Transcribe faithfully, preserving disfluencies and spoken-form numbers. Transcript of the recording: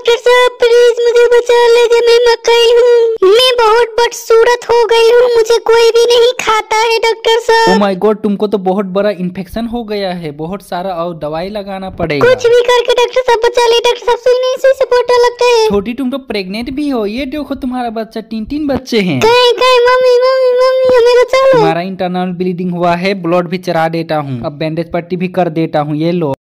Doctor साहब please मुझे बचा लीजिए, मैं मकई हूँ, मैं बहुत बदसूरत हो गई हूँ, मुझे कोई भी नहीं खाता है डॉक्टर साहब। ओ माय गॉड, तुमको तो बहुत बड़ा इन्फेक्शन हो गया है, बहुत सारा और दवाई लगाना पड़ेगा। कुछ भी करके डॉक्टर साहब बचा ले, डॉक्टर साहब सुई नहीं सुई से पोटा लगता है। छोटी तुम तो प्रेग्नेंट भी हो, ये देखो तुम्हारा बच्चा, तीन तीन बच्चे हैं। कहीं कहीं मम्मी मम्मी मम्मी हमें बचा लो। तुम्हारा इंटरनल ब्लीडिंग हुआ है, ब्लड भी चढ़ा देता हूँ, अब बैंडेज पट्टी भी कर देता हूँ, ये लो।